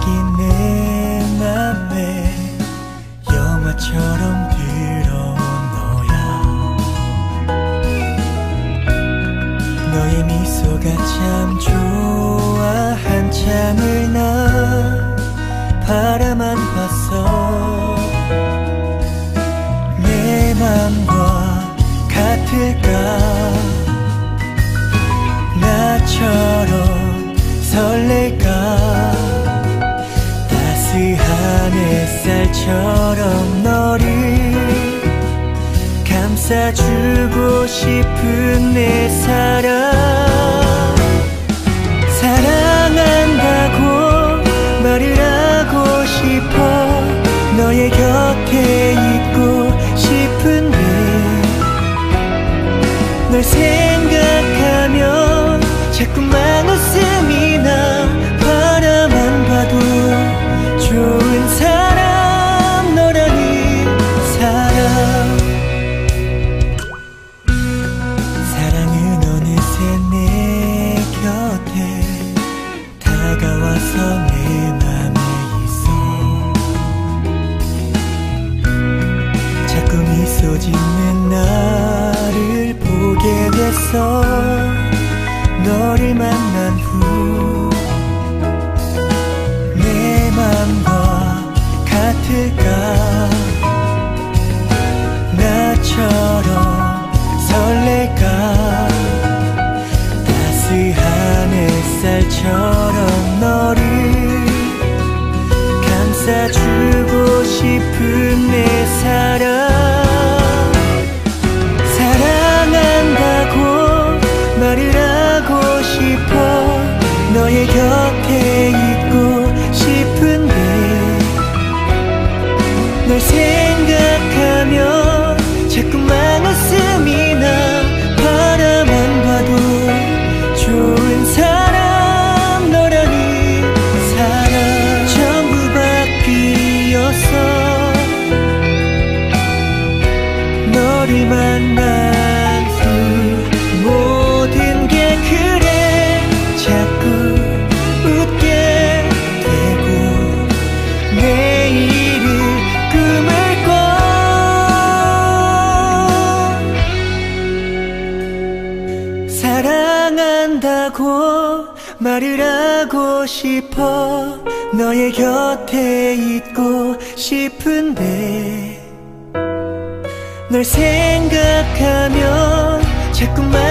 내 맘에 영화처럼 들어온 너야. 너의 미소가 참 좋아. 한참을 난 바라만 봤어. 내 맘과 같을까? 나처럼 설렐까? 따스한 햇살처럼 너를 감싸주고 싶은 내 사랑. 사랑한다고 말을 하고 싶어. 너의 곁에 있고 싶은데 널 생각하면 자꾸만 웃음이 나. 바라만 봐도 좋은 사람 너라니. 사랑은 어느새 내 곁에 다가와서 내 맘에 있어. 자꾸 미소 짓는 나를 보게 됐어. 너를 만난 후 내 맘과 같을까? 나처럼 설렐까? 따스한 햇살처럼 너를 감싸주고 싶은 내 사랑. 사랑한다고 말을 하고 싶어. 너의 곁에 있고 싶은데 널 생각하면 자꾸만 웃음이 나. 바라만 봐도 좋은 사람 너라니. 사랑 전부 바뀌었어. 너를 만난 후 모든 게 그래 자꾸 웃게 되고 내일을 꿈을 꿔. 사랑한다고 말을 하고 싶어. 너의 곁에 있고 싶은데 널 생각하면 자꾸만